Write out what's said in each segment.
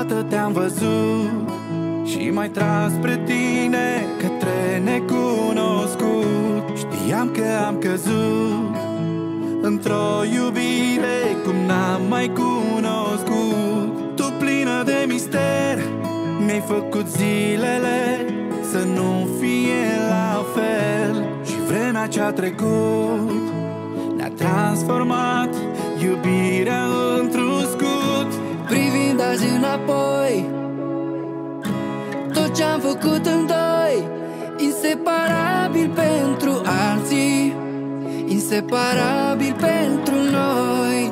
dată te-am văzut și m-ai tras spre tine, către necunoscut. Știam că am căzut într-o iubire cum n-am mai cunoscut. Tu plină de mister, mi-ai făcut zilele să nu fie la fel. Și vremea ce-a trecut ne-a transformat iubirea într-un scut. Privind azi înapoi, tot ce-am făcut în doi, inseparabil pentru alții, inseparabil pentru noi.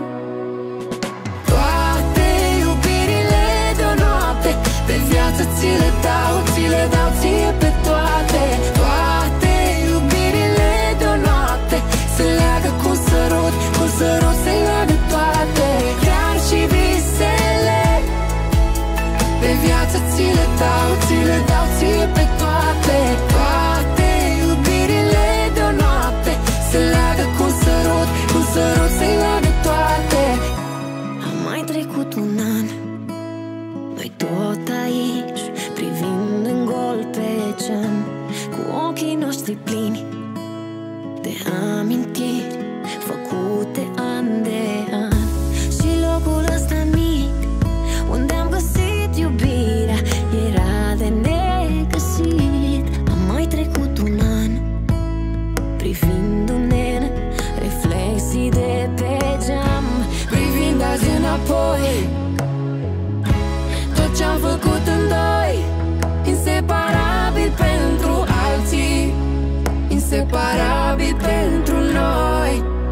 Toate iubirile de-o noapte, pe viață ți le dau, ți le dau ție pe toate. Toate iubirile de-o noapte se leagă cu sărut, cu sărut se leagă toate. Chiar și visele, pe viață ți le dau, ți le dau ție pe toate. Toate iubirile de-o noapte se leagă cu sărut, cu sărut se leagă toate. A mai trecut un an, noi tot aici, privind în gol pe geam, cu ochii noștri plini de amintiri făcute an de an. Și locul ăsta mic unde am găsit iubirea era de negăsit. A mai trecut un an, privindu-ne în reflexii de pe geam. Privind azi înapoi, tot ce-am făcut în doi, inseparabil pentru alții, inseparabil pentru noi.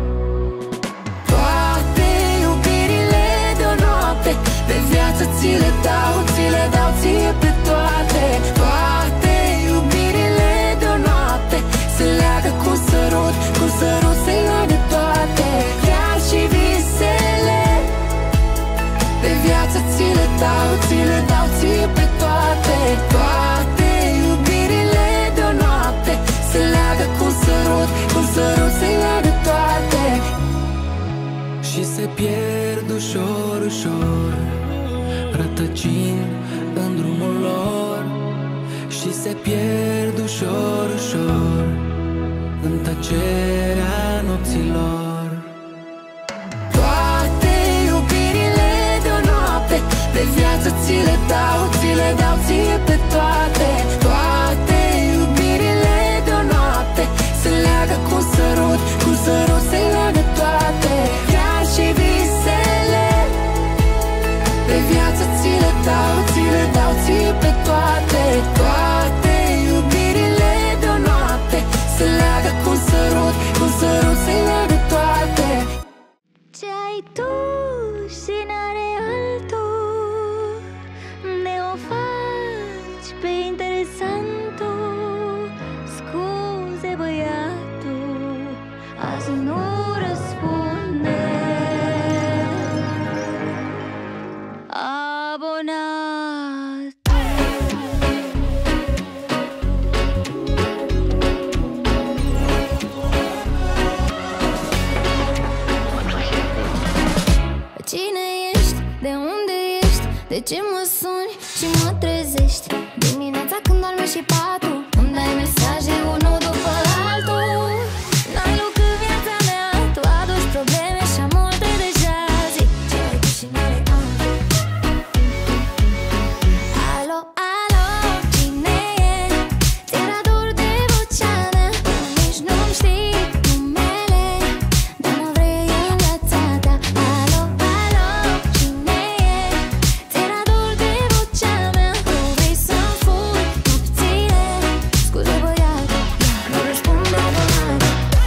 Toate iubirile de-o noapte, pe viață ți le dau, ți le dau ție pe toate. Toate iubirile de-o noapte se leagă cu sărut, cu sărut se leagă toate. Chiar și visele, pe viață ți le dau, ți le dau ție pe toate. Toate iubirile de-o noapte se leagă cu sărut, cu sărut se leagă toate. Și se pierd ușor, ușor, rătăcind în drumul lor. Și se pierd ușor, ușor în tăcerea nopților. Toate iubirile de-o noapte, pe viață ți le dau, ți le dau ție pe toate. Toate iubirile de-o noapte se leagă cu sărut, cu sărut se leagă toate. Chiar și visele, pe viață ți le dau, ți le dau ție pe toate. Toate iubirile de-o noapte se leagă cu sărut, cu sărut se leagă toate. Ce ai tu și n-are altul, ne o faci pe interesantul. Scuze băiatul, azi nu răspunde. Abonat. Cine ești? De unde ești? De ce mă suni și mă trezești? Dimineața când dormi și patul, îmi dai mesaje unul după altul. N-ai lucru viața mea, tu aduci probleme și am multe deja. Zic ce ai tu și n-are altul. Alo, alo, cine e? Ți-era dor de vocea mea, nici nu-mi știi numele, dar mă vrei în viața ta. Alo, alo, cine e? Ți-era dor de vocea mea, nu vrei să-mi furi nopțile. Scuze băiatul, nu răspund abonat.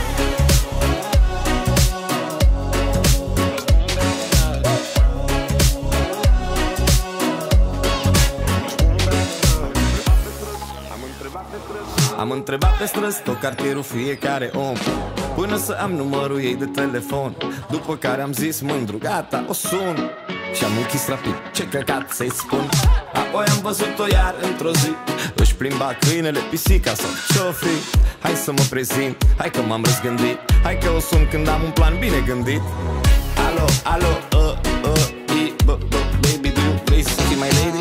Am întrebat pe străzi tot cartierul, fiecare om, până să am numărul ei de telefon. După care am zis mândru, gata, o sun. Și-am închis rapid, ce căcat să-i spun. Apoi am văzut-o iar într-o zi, își plimba câinele, pisica sau ce-o fi. Hai să mă prezint, hai că m-am răzgândit, hai că o sun când am un plan bine gândit. Alo, alo, baby, do you please see my lady?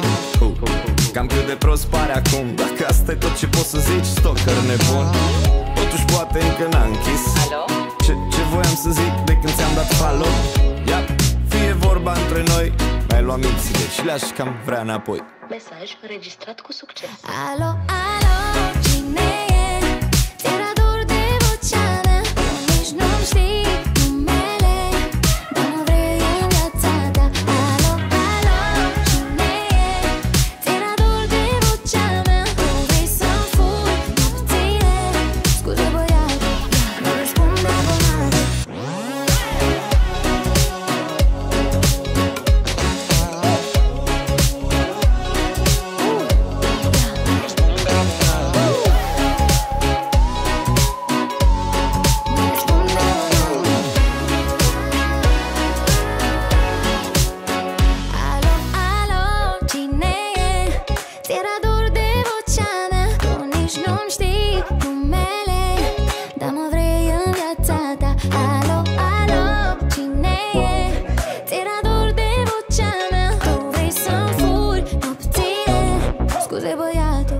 Cam cât de prost pare acum, dacă asta e tot ce poți să zici, stalker nebun. Totuși poate încă n-a închis. Ce voiam să zic de când ți-am dat follow? Ia, fie vorba între noi, mi-ai luat mințile și le-aș cam vrea înapoi. Mesaj înregistrat cu succes. Alo, alo, cine e? Ți-era dor de vocea mea, nici nu-mi știi numele, dar mă vrei în viața ta. Alo, alo, cine e? Ți-era dor de vocea mea, nu vrei să-mi furi nopțile. Scuze băiatul, nu răspunde abonate. Alo, alo, cine e? Ți-era dor de vocea mea, tu nici nu-mi știi numele, dar mă vrei în viața ta. Alo, alo, cine e? Ți-era dor de vocea mea, tu vrei să-mi furi nopțile. Scuze băiatul,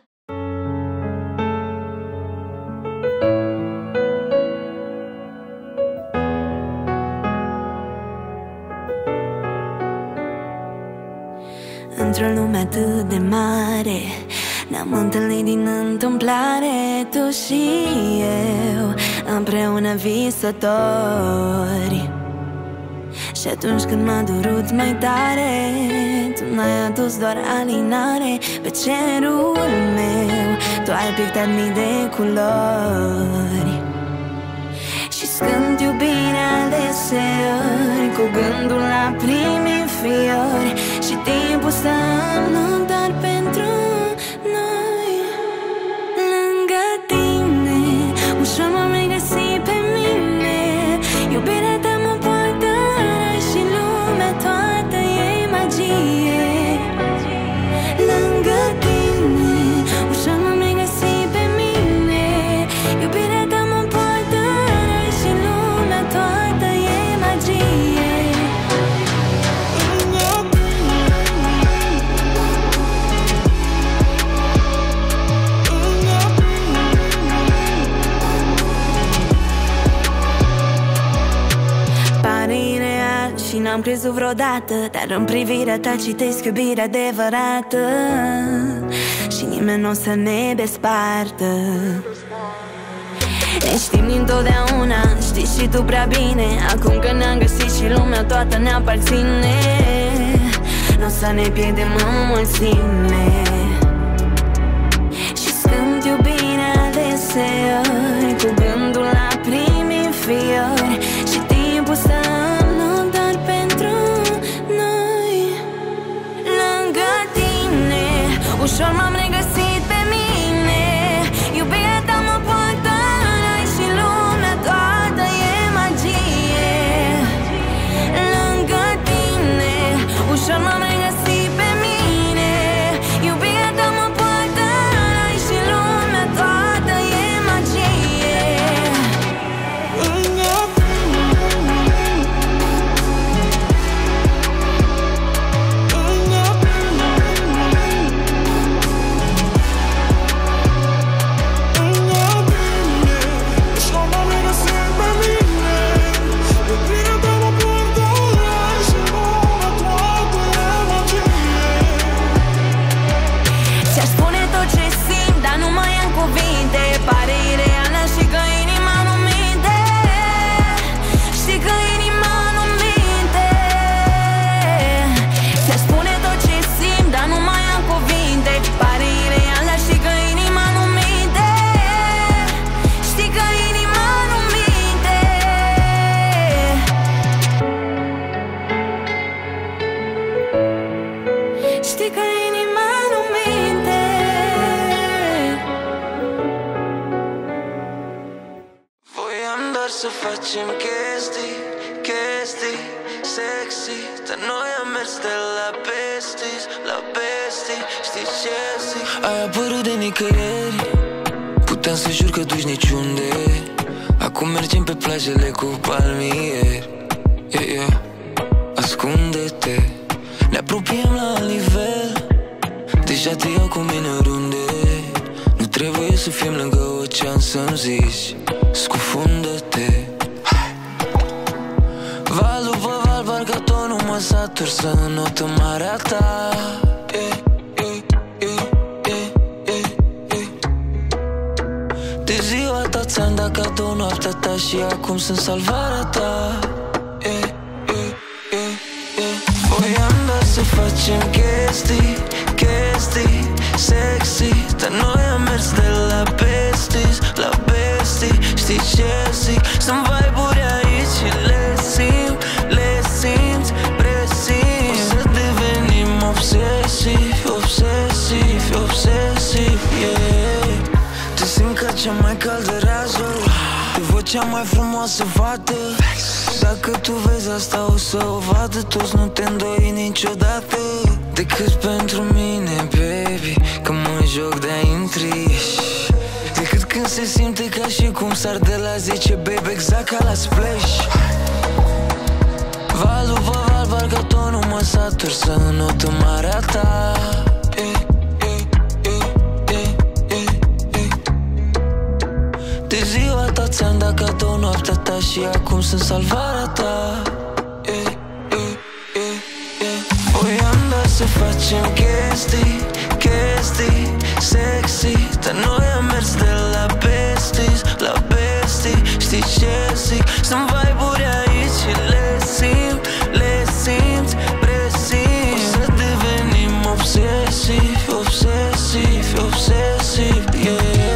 într-o lume atât de mare ne-am întâlnit din întâmplare, tu și eu, împreună visători. Și atunci când m-a durut mai tare, tu n-ai adus doar alinare pe cerul meu, tu ai pictat mii de culori. Și-ți cânt iubirea deseori, cu gândul la primii fiori, și timpul să nu doar pentru noi. Lângă tine ușor m-am regăsit pe mine, iubirea ta mă poartă și lumea toată e magie. Lângă tine ușor m-am regăsit pe mine, iubirea ta mă poartă și lumea toată e magie. Pare ireal și n-am crezut vreodată, dar în privirea ta citesc iubirea adevărată, și nimeni n-o să ne despartă. Ne știm dintotdeauna, știi și tu prea bine, acum că ne-am găsit și lumea toată ne aparține, n-o să ne pierdem în mulțime. Și-ți cânt iubirea deseori, cu gândul la primii fiori, și timpul să nu doar pentru noi. Lângă tine ușor m-am regăsit pe mine, iubirea ta mă poartă și lumea toată e magie. Lângă tine ușor m-am regăsit pe mine, iubirea ta mă poartă și lumea toată e magie. Ți-aș spune tot ce simt, dar nu mai am cuvinte, pare ireală și că inima nu minte. Știi că inima nu minte. Ți-aș spune tot ce simt, dar nu mai am cuvinte, pare ireală și că inima nu minte. Știi că inima nu minte. Știi că inima nu minte. Voiam doar să facem chestii, chestii sexy, dar noi am mers de la besties, la bestii. Știi ce zic? Ai apărut de nicăieri, puteam să jur că duci niciunde. Acum mergem pe plajele cu palmieri, yeah, yeah. Ascunde-te, ne apropiem la alt nivel. Deja fim lângă ocean să-mi zici scufundă-te. Val după val, parcă tot nu mă satur să înot în marea ta. De ziua ta ți-am dat cadou noaptea ta și acum sunt salvarea ta. Voiam doar să facem chestii, chestii sexy, dar noi am mers de la besties, la bestii. Știi ce zic? Sunt vibe-uri aici și le simt, le simți, presimt. O să devenim obsesivi, obsesivi, obsesivi, yeah. Te simt ca cea mai caldă rază, te văd cea mai frumoasă fată. Dacă tu vezi asta o să o vadă toți, nu te îndoi niciodată. Decât pentru mine, baby, că mă joc de-a intriși. Decât când se simte ca și cum s-ar de la 10, baby, exact ca la Splash. Val după val, parcă tot nu mă satur să înot în marea ta. De ziua ta ți-am dat cadou noaptea ta și acum sunt salvarea ta. Voiam doar să facem chestii, chestii sexy, dar noi am mers de la besties, la bestii. Știi ce zic? Sunt vibe-uri aici și le simt, le simți, presimt. O să devenim obsesivi, obsesivi, obsesivi, yeah.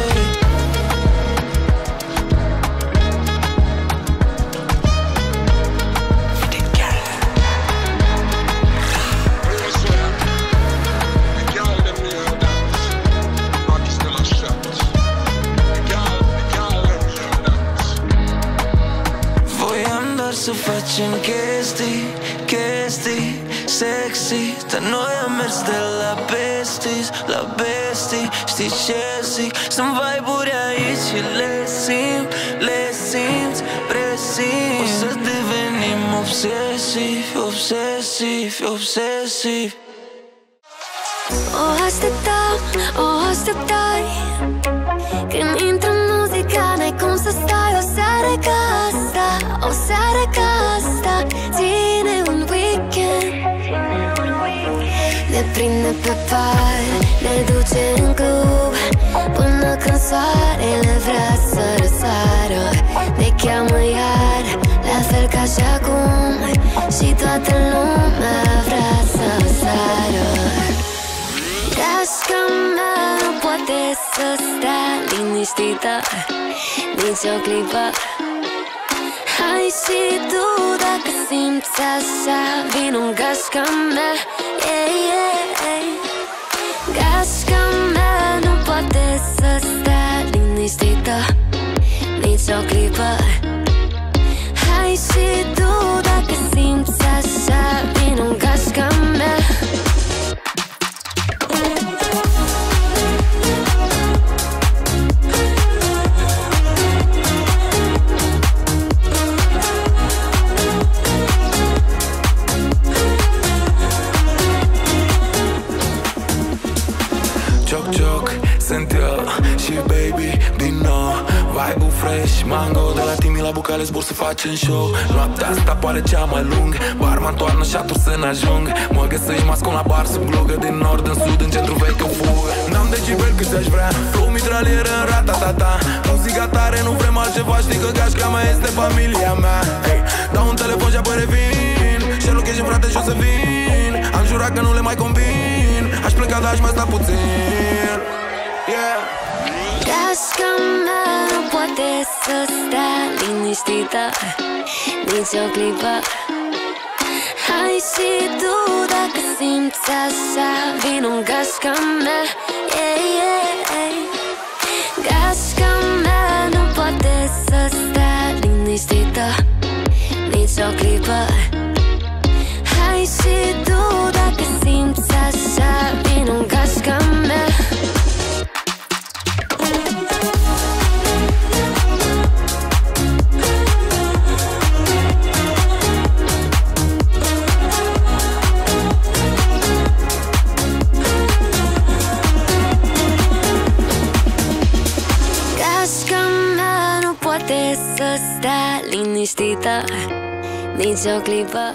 Să facem chestii, chestii sexy, dar noi am mers de la besties, la bestii. Știi ce zic? Sunt vibe-uri aici și le simt, le simți, presimt. O să devenim obsesivi, obsesivi, obsesivi. O așteptam, o așteptai. Când intră muzica, n-ai cum să stai. O seară ca asta, o seară ca asta ține un weekend. Ne prinde pe par, ne duce în club, până când soarele vrea să răsară. Ne cheamă iar, la fel ca și acum, și toată lumea vrea să sară. Gașca mea nu poate să stea liniștită nici o clipă. Hai și tu dacă simți așa, vino-n gașca mea, yeah, yeah. Gașca mea nu poate să stea liniștită nici o clipă. Hai și tu dacă simți așa, vino-n gașca mea. Sunt eu și baby din nou, vibe-ul fresh, mango. De la Timi la Bucale zbor să facem show. Noaptea asta pare cea mai lungă, barman toarnă șaturi să ne ajung. Mă găsești mascul la bar sub glugă, din nord în sud, în centru vechi o fugă. N-am decibel cât aș vrea, flow mitralieră în rata-ta-ta. Muzica tare, nu vrem altceva, știi că gașca mea este familia mea. Hey, dau un telefon și apoi revin, și location frate și o să vin. Am jurat că nu le mai combin, aș pleca dar aș mai sta puțin. Yeah. Gașca mea nu poate să stea liniștită nici o clipă. Hai și tu dacă simți așa, vino-n gașca mea, yeah, yeah. Gașca mea nu poate să stea liniștită nici o clipă. Hai și tu dacă simți așa, vino-n gașca mea. poate să stea liniștită nici o clipă.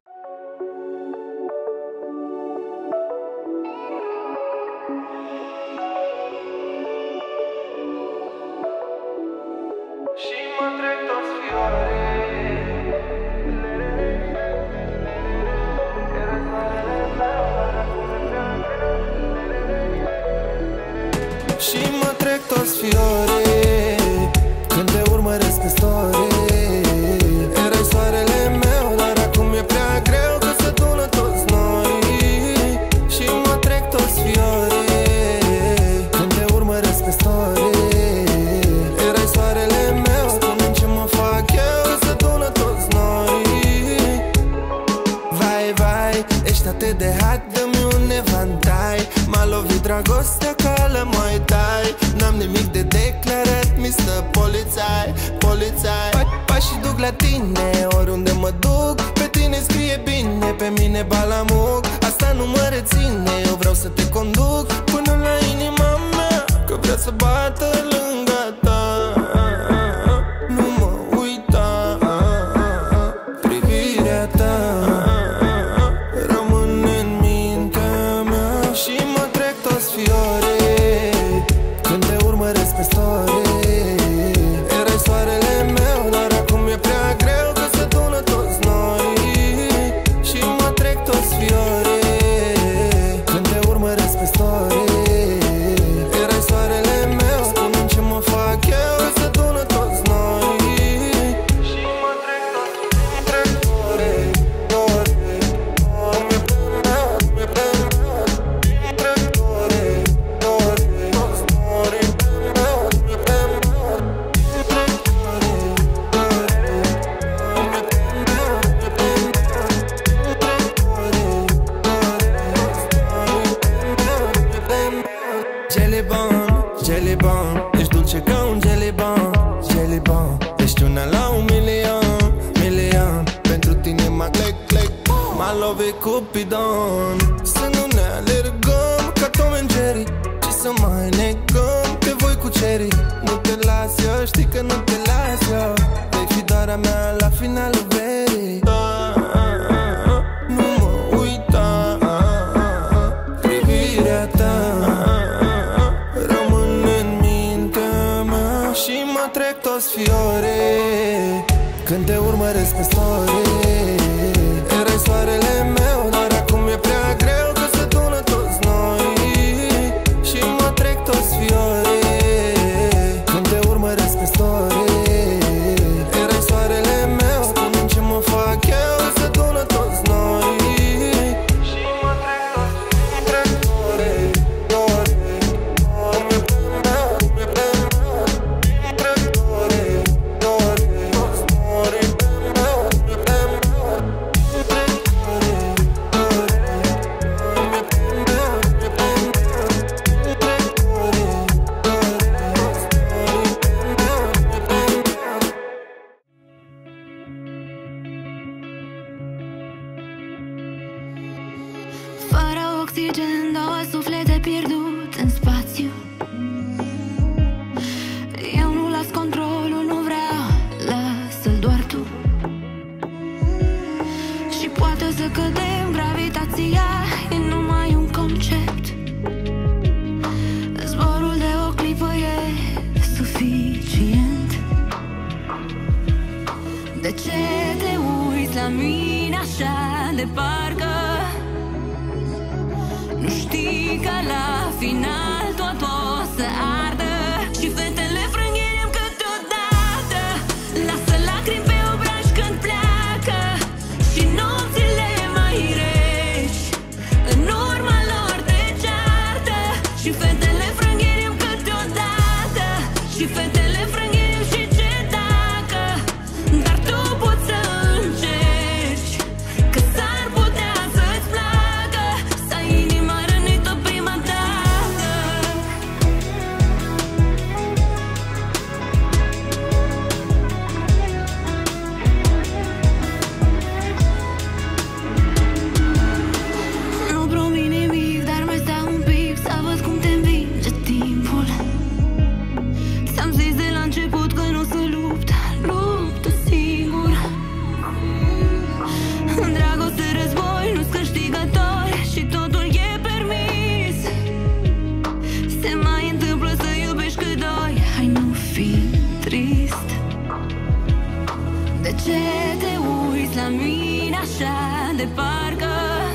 Și mă trec toți fiorii când te urmăresc pe story. Erai soarele meu, dar acum e prea greu că se adună toți norii. Și mă trec toți fiorii când te urmăresc pe story. Erai soarele meu, spune-mi ce mă fac eu că se adună toți norii. Vai, vai, ești atât de hot, dă-mi un evantai. M-a lovit dragostea ca la Muay Thai. N-am nimic de declarat, Mr. Polițai, polițai. Pașii duc la tine, oriunde mă duc. Pe tine scrie bine, pe mine balamuc. Asta nu mă reține, eu vreau să te conduc până la inima mea, că vrea să bată lângă ta. Nu mă uita, privirea ta rămâne în mintea mea. Și mă trec toți fiorii când te urmăresc pe story. Erai soarele meu, dar acum e prea greu că se adună toți norii. Și mă trec toți fiorii când te urmăresc pe story. Erai soarele meu, spune-mi ce mă fac eu că se adună toți norii. Și mă trec toți fiorii. Jelly bomb, jelly bomb, ești dulce ca un jelly bomb, jelly bomb. Ești una la 1.000.000, milion. Pentru tine mă clec, clec, m-a lovit Cupidon. Să nu ne alergăm ca Tom and Jerry, ci să mai negăm, te voi cuceri. Nu te las eu, știi că nu te las eu. Vei fi doar a mea la finalul verii. Nu mă uita, privirea ta rămâne în mintea mea. Și mă trec toți fiorii când te urmăresc pe story. Erai soarele meu, dar acum e prea greu că se adună toți norii. Și mă trec toți fiorii când te urmăresc pe story. Erai soarele meu, spune-mi ce mă fac eu că se adună toți norii. Și mă trec toți fiorii. Fără oxigen, două suflete pierdut în spațiu. Eu nu las controlul, nu vreau, lasă-l doar tu. Și poate să cădem, gravitația e numai un concept. Zborul de o clipă e suficient. De ce te uiți la mine așa de parcă nu știi că la final tot o să ardă? Și fetele frânghem câteodată, lasă lacrimi pe obraj când pleacă. Și nopțile mai reci în urma lor te ceartă. Și fetele frânghem câteodată, și fetele frânghem și ce dacă. Dar tu poți să încerci, că s-ar putea să-ți placă să ai inima rănită prima dată. trist? De ce te uiți la mine așa de parcă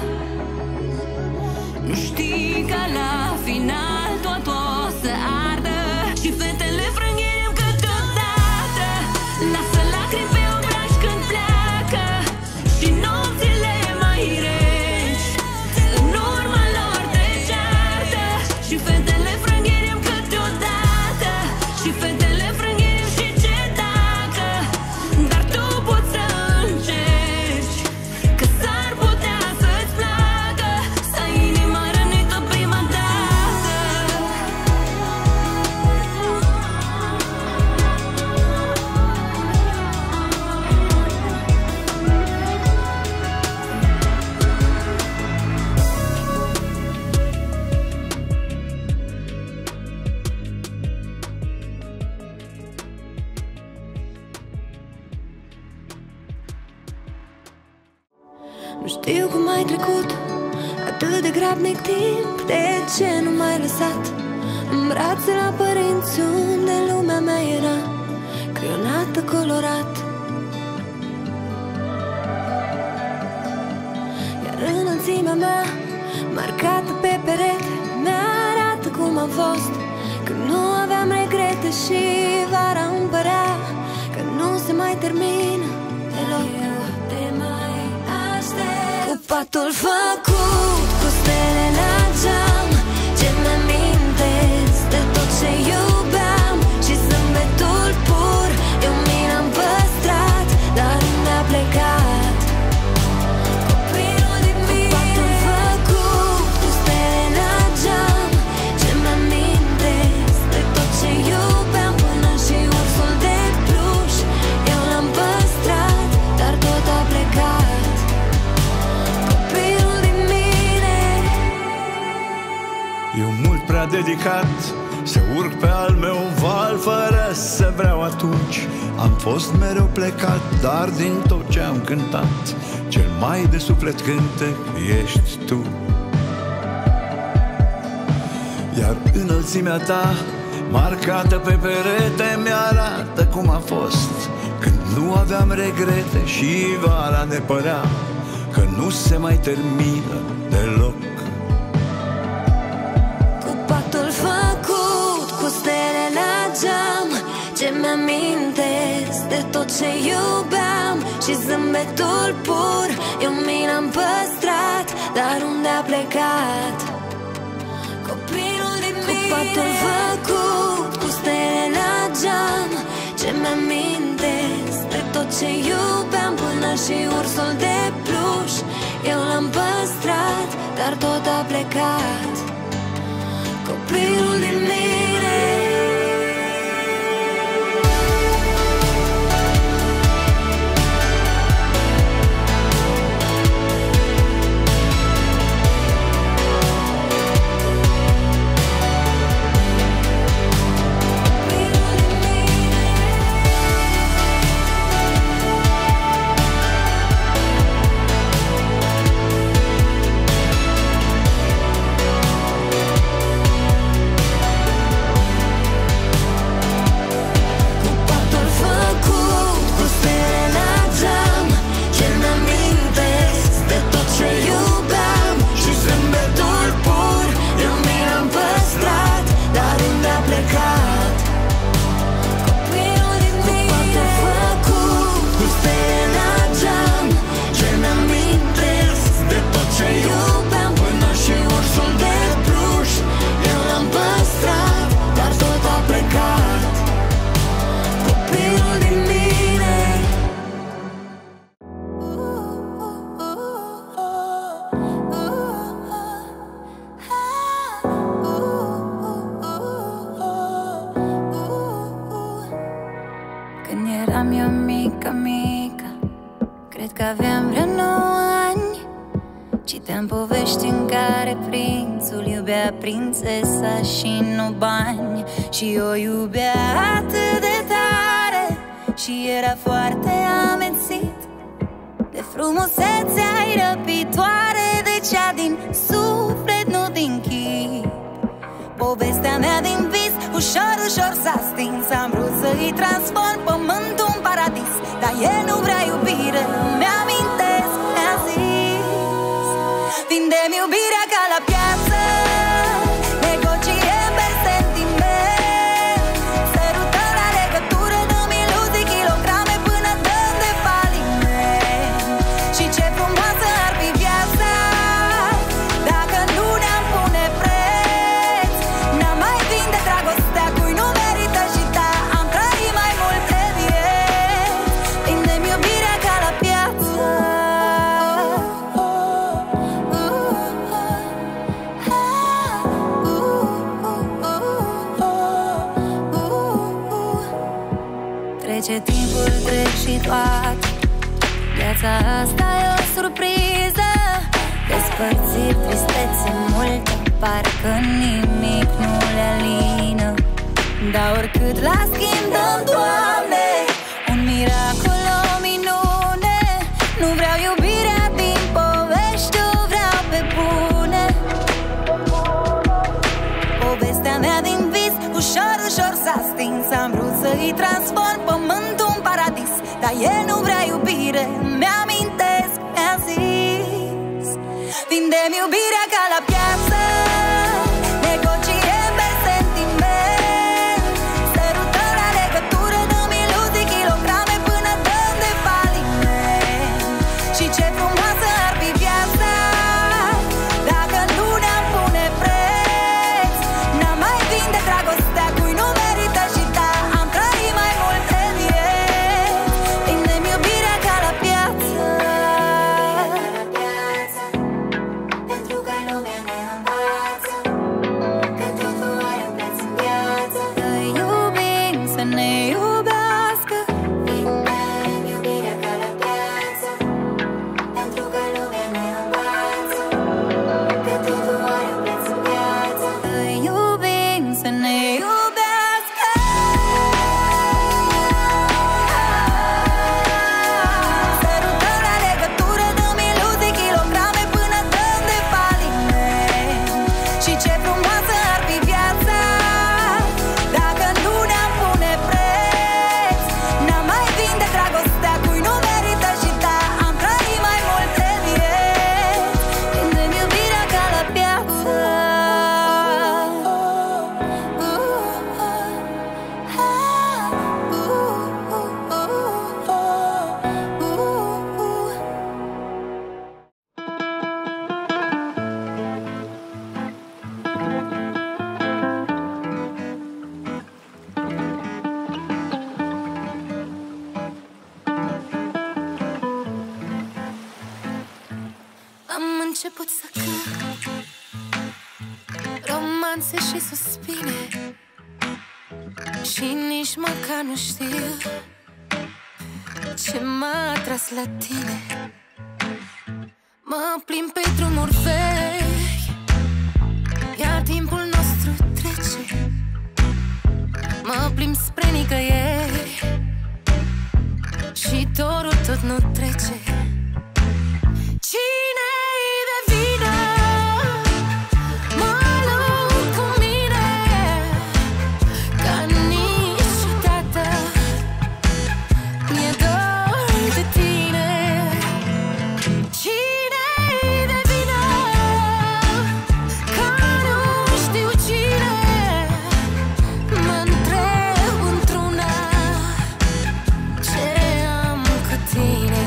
nu știi că la final tot o să ardă? Și fetele frânghem câteodată, lasă lacrimi pe obraj când pleacă, și nopțile mai reci în urma lor te ceartă. Și fetele frânghem câteodată, și fetele frânghem și ce dacă, dar tu poți să încerci, că s-ar putea să-ți placă să ai inima rănită prima dată. Nu știu cum ai trecut atât de grabnic timp, de ce nu m-ai lăsat în brațe la părinți, unde lumea mea era creionată colorat. Iar înălțimea mea, marcată pe perete, mi-arată cum am fost când nu aveam regrete. Și vara îmi părea că nu se mai termină deloc. Te mai aștept cu patul făcut cu stele la geam, ce mi-amintesc de tot ce iubeam, și zâmbetul pur eu mi l-am păstrat, dar unde a plecat copilul din mine? Cu patul făcut cu stele la geam, ce mi-amintesc de tot ce iubeam, până și ursul de pluș eu l-am păstrat, dar tot a plecat copilul din mine. Eu mult prea dedicat să urc pe al meu val, fără să vreau atunci. Am fost mereu plecat, dar din tot ce am cântat, cel mai de suflet cântec ești tu. Iar înălțimea ta, marcată pe perete, mi-arată cum a fost când nu aveam regrete, și vara ne părea că nu se mai termină deloc. Cu patul făcut cu stele la geam, ce mi-amintesc de tot ce iubeam, și zâmbetul pur eu mi l-am păstrat, dar unde a plecat copilul din mine? Cu patul făcut cu stele la geam, ce mi-amintesc de tot ce iubeam, până și ursul de pluș eu l-am păstrat, dar tot a plecat copilul din mine. că aveam vreo 9 ani. Citeam povești în care prințul iubea prințesa și nu bani, și o iubea atât de tare și era foarte amețit de frumusețea răpitoare, de cea din suflet, nu din chip. Povestea mea din vis, ușor, ușor s-a stins. Am vrut să-i transform pământul în paradis, dar el nu vrea iubire, mi-amintesc, mi-a zis. Vindem iubirea ca la piață, negociem pe sentiment, sărutăm la legătură, dăm iluzii, kilograme până dăm de faliment. Și ce frumoasă ar fi viața dacă nu ne-am pune preț. N-am mai vinde dragostea cui nu merită și da, am trăit mai multe vieți. Vindem iubirea ca la piață. Trece timpul, trec și toate. Viața asta e o surpriză, despărțiri, tristețe multe, parcă nimic nu le alină. Dar oricât la schimb dăm, Doamne, un miracol, o minune. Nu vreau iubirea din povești, o vreau pe bune. Povestea mea din vis, ușor, ușor s-a stins. Am vrut să-i transform pământul în paradis, dar el nu vrea iubire, mi-amintesc, mi-a zis. Vindem iubirea ca la piață, negociem pe sentiment, sărutăm la legătură, dăm iluzii, kilograme până dăm de faliment. Și ce frumoasă ar fi viața dacă nu ne-am pune preț. N-am mai vinde dragostea cui nu merită și da, am trăit mai multe vieți. Vindem iubirea ca la piață, pentru că lumea ne învață că totul are un preț în viață. Să iubim, să ne iubească. Vindem iubirea ca la piață, pentru că lumea ne învață că totul are un preț în viață. Să iubim, să ne iubească. Sărutăm la legătură, dăm iluzii, kilograme până dăm de faliment. Și ce frumoasă ar fi viața dacă nu ne-am pune preț. N-am mai vinde dragostea cui nu merită și da, am trăit mai multe vieți. Vindem iubirea ca la piață. Am început să cânt romanțe și suspine și nici măcar nu știu ce m-a atras la tine. Mă plimb pe drumuri vechi, iar timpul nostru trece. Mă plimb spre nicăieri și dorul tot nu trece. Cine-i de vină? Mă lupt cu mine ca niciodată. Mi-e dor de tine. Cine-i de vină? Că nu știu cine. Mă întreb într-una ce am cu tine.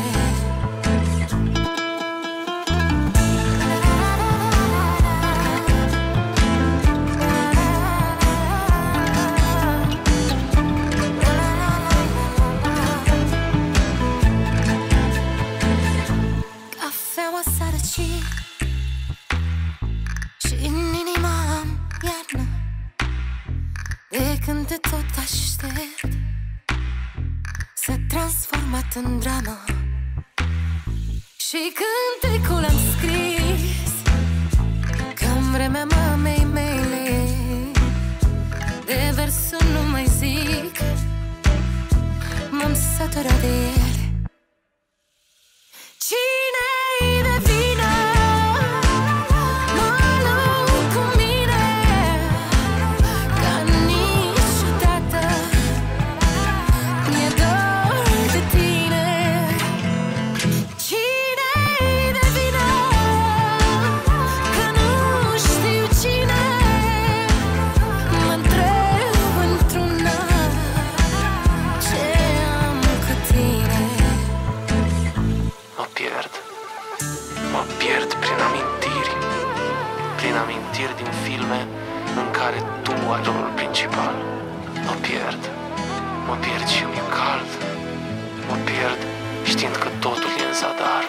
Cafeaua s-a răcit și în inima am iarnă. De când te tot aștept, s-a transformat în dramă. Și cântecul am scris că-n vremea mamei mele, de versul nu mai zic, m-am săturat de ele. Cine-i de vină? Mă lupt cu mine care tu ai rolul principal. Mă pierd și mi-e cald. Mă pierd știind că totul e în zadar.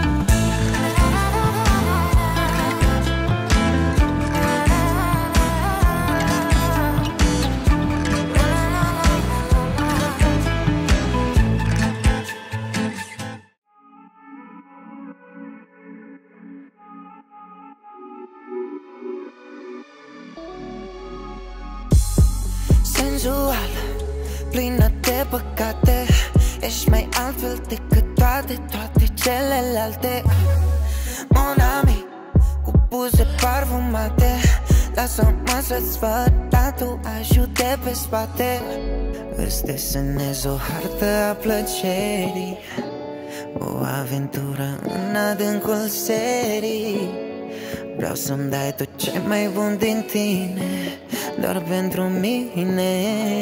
Senzual, plină de păcate, ești mai altfel decât toate celelalte. Mon ami, cu buze parfumate, lasă-mă să-ți văd tatu ajute pe spate. Îți desenez o hartă a plăcerii, o aventură în adâncul serii. Vreau să-mi dai tot ce mai bun din tine, doar pentru mine.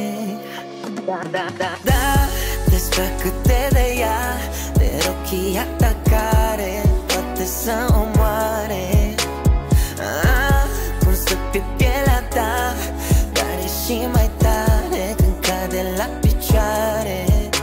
Da, desfăcute de ea, de rochia ta care poate să omoare. Cum să fie pielea ta, dar e și mai tare când cade la picioare.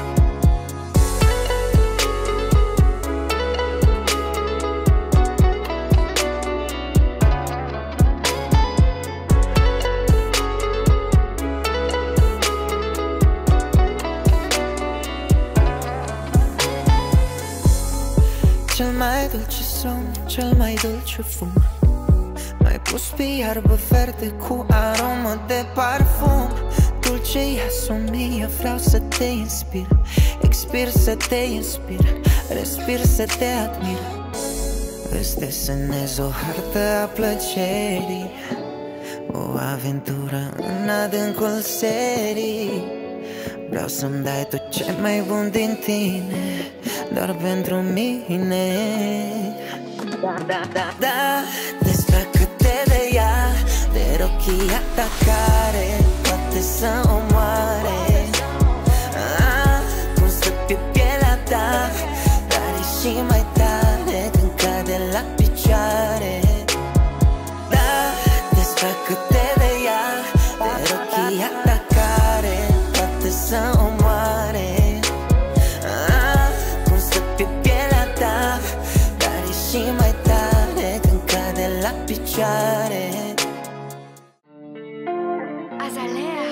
Cel mai dulce somn, cel mai dulce fum, mai pus pe iarbă verde cu aromă de parfum. Dulce iasomie, vreau să te inspir, expir să te inspir, respir să te admir. Îți desenez o hartă a plăcerii, o aventură în adâncul serii. Vreau să-mi dai tot ce mai bun din tine, doar pentru mine. Da, desfăcute de ea, de rochia ta care poate să omoare. Cum să fie pielea ta, dar e și mai tare când cade la picioare. Da, desfăcute de ea, de rochia ta care poate să omoare. Cum să fie pielea ta, dar e și mai tare când cade la picioare. Azalea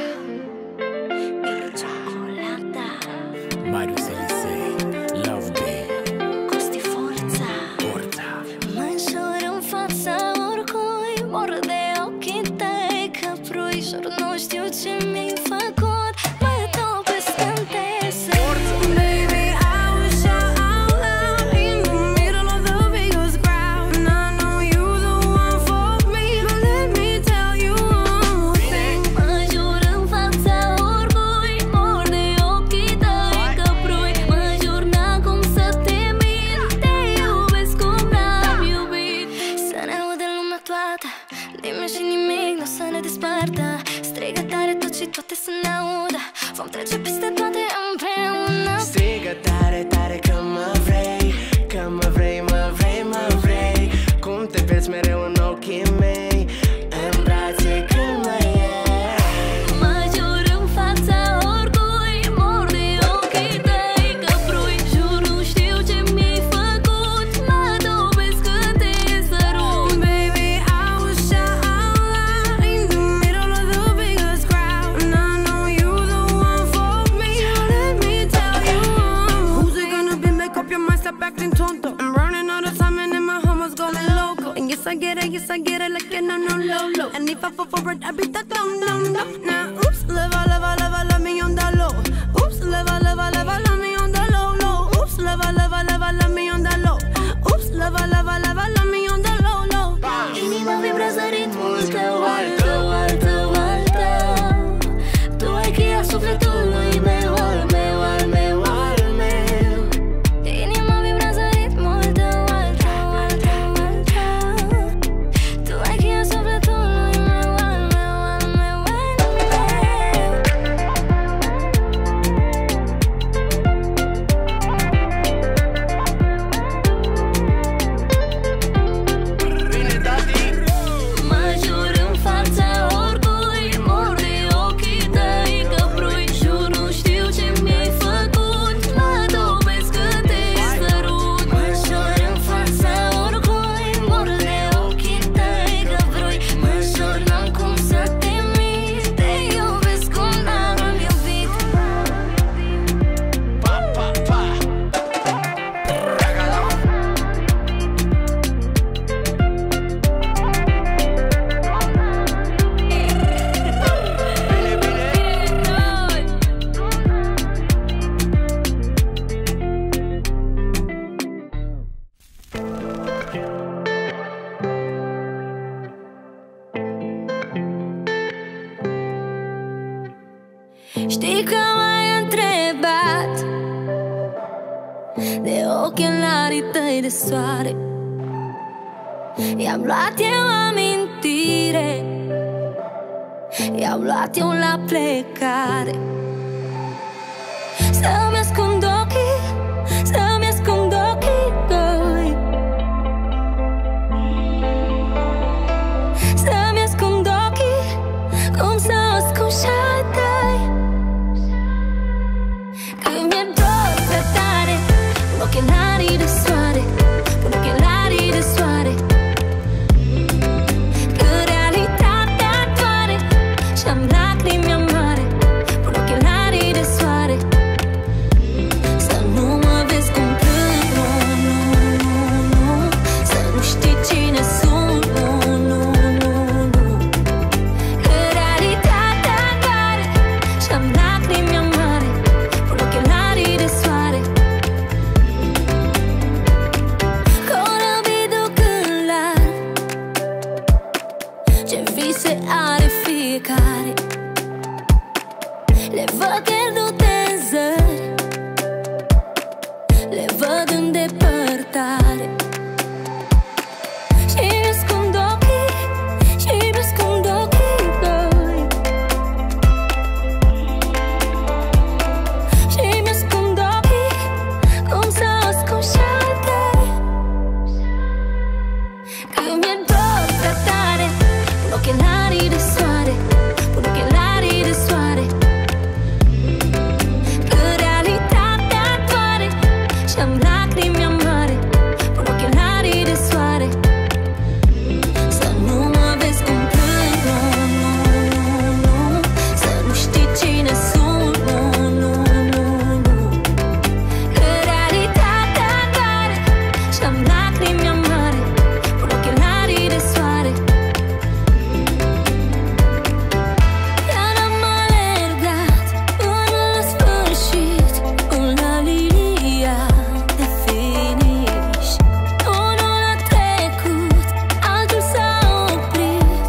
e ciocolata. Marius Elisei, Love Me, Costi Forța. Mă înșor în fața oricui, mor de ochii tăi căprui. Jur nu știu ce mi-ai făcut, mă topesc când te săr. Baby, I was shot out loud in the middle of the biggest crowd, and I know you the one for me, but let me tell you one thing. Mă jur în fața oricui, mor de ochii tăi căprui. Mă jur n-am cum să te mint, te iubesc cum n-am iubit. Să ne audă lumea toată, nimeni și nimic nu să ne despartă. Strigă tare tot și toate să ne audă, vom trece peste toate împreună. Strigă tare, tare că mă vrei, că mă vrei, mă vrei, mă vrei. Cum te pierzi mereu în ochii mei, în brațe când mă iei. Mă jur în fața oricui, mor de ochii tăi căprui. Jur nu știu ce mi-ai făcut, mă dobesc când te sărut. Baby, I was shot out loud in the middle of the biggest crowd, and I know you the one for me, so let me tell you. Who's it gonna be? Make up your mind, stop acting tonto. I'm running out of time and then my homies going loco. And yes I get it like an no low. And if I fall for it, I beat that down. Now oops, leva, love me on the low. Oops, leva, love me on the low. Oops, leva, love me on the low. Oops, leva, love me on the low. Inima vibrează ritmul tău, altă, altă, altă. Tu ai cheia sufletului meu, al meu, al meu, al meu. Inima vibrează ritmul tău, altă, altă, altă. Tu ai cheia sufletului meu, al meu, al de ochelarii tăi de soare. I-am luat eu amintire, i-am luat eu la plecare. Să-mi ascund ochii, să-mi ascund ochii tăi, să-mi ascund ochii, cum să ascund și-ai tăi. Când mi-e dor prea tare, pun ochelarii de soare, pun ochelarii de soare. Când realitatea doare și-am lacrimi amare, pun ochelarii de soare. Să nu mă vezi cum plâng, nu, nu, nu, nu. Să nu știi cine sunt, nu, nu, nu, nu. Când realitatea doare și-am lacrimi amare, pun ochelarii de soare. Con abito clar, ce vise are fiecare. Le văd pierdute în zări, le văd în depărtare. Și-mi ascund ochii, și-mi ascund ochii tăi, și-mi ascund ochii, cum să ascund și-ai tăi. Când mi-e dor prea tare, pun ochelarii de soare, pun ochelarii de soare. Când realitatea doare și-am lacrimi amare, pun ochelarii de soare. Să nu mă vezi cum plâng, nu, nu, nu, nu. Să nu știi cine sunt, nu, nu, nu, nu. Când realitatea doare și-am lacrimi amare, pun ochelarii de soare. Iar am alergat până la sfârșit, până la linia de finish. Unul a trecut, altul s-a oprit.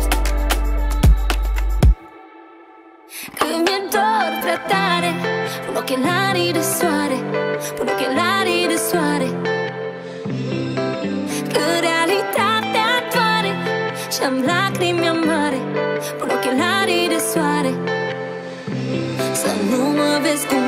Când mi-e dor prea tare, pun ochelarii de soare, pun ochelarii de soare. Când realitatea doare și-am lacrimi amare, pun ochelarii de soare. Să nu mă vezi cum